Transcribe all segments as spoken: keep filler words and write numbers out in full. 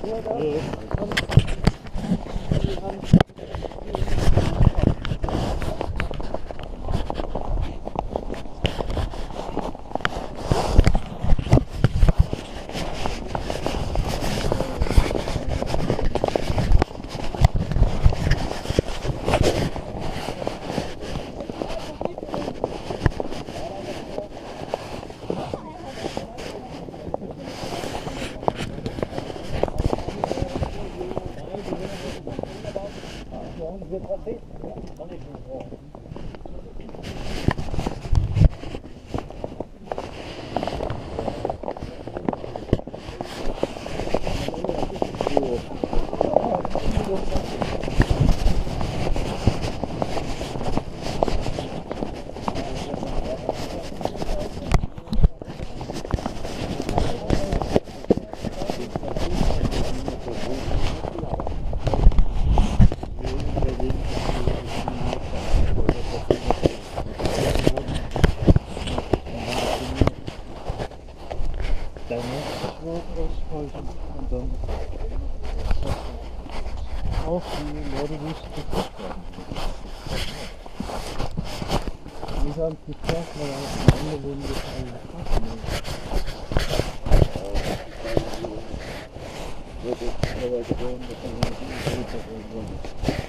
Auch die Leute nicht geguckt werden. Wir haben es geschafft, weil am Ende wurden wir alle getroffen. Wird jetzt aber gewohnt, dass wir nicht in die Welt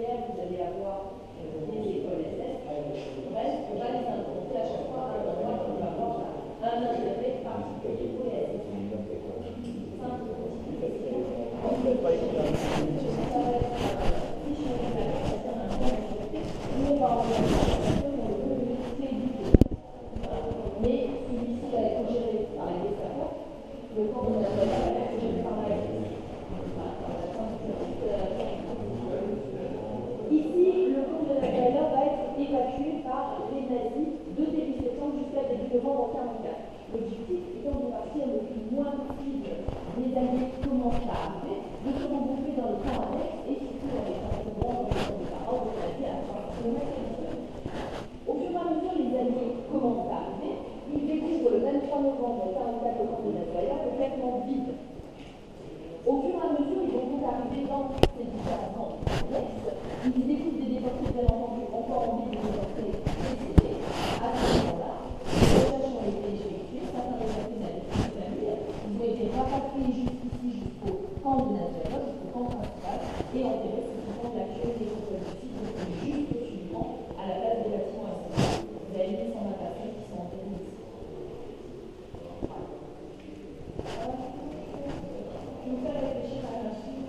filières, vous allez avoir euh, des écoles S S. Bref, on va les implanter à chaque fois à un endroit qui va avoir un intérêt particulier pour les S S. Simple mais celui-ci va être géré par les développeurs. Le camp de la va être géré par la Ici, le camp de la va être évacué par les nazis de début septembre jusqu'à début novembre en quarante-quatre. L'objectif étant de partir le plus loin possible des années qui commencent à arriver, de se regrouper dans le camp annexe et surtout dans les camps de bronze, dans les parents, c'est-à-dire à trois kilomètres. Au fur et à mesure, les années commencent à arriver. Ils découvrent le vingt-trois novembre quarante-quatre le camp de Nazareth complètement vide. Au fur et à mesure, ils vont donc arriver dans ces différents camps annexes. Ils découvrent des déportés, bien entendu, encore en vie de déportés décédés. À ce moment-là, les recherches ont été effectuées, certains déportés n'avaient plus de famille. Ils ont été rapatriés jusqu'ici, jusqu'au camp de Nazareth, jusqu'au camp principal, et enterrés sous le camp de l'actuel nécropole du site, donc juste au-dessus du camp, à la place des bâtiments S S. Vous avez huit cent vingt personnes qui sont enterrées ici. Je vous fais réfléchir à un chiffre.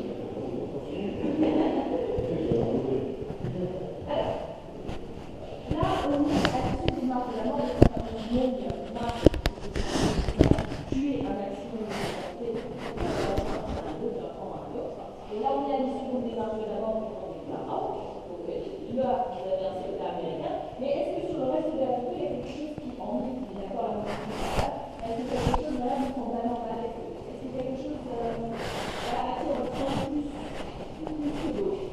Alors, là, on est à l'issue des marques de la mort de certains monde, marque tuer un maximum de liberté, d'un autre, d'un camp à un autre. Et là, on est à l'issue des marques de la mort du camp des Pharaons. Donc là, vous avez un soldat américain. Mais est-ce que sur le reste de la photo, il y a quelque chose qui en est, qui est d'accord avec ce qui se passe? Est-ce que quelque chose là nous semble vraiment mal? Est-ce que quelque chose euh, à qui on sent plus, plus que d'autres?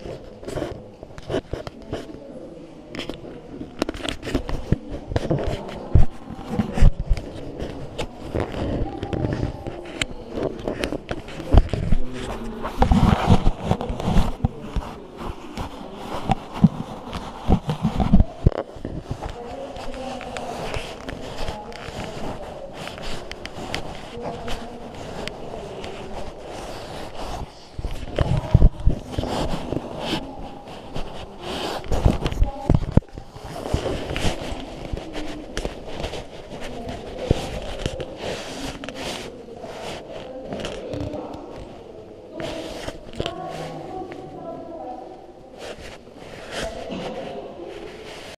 Thank you.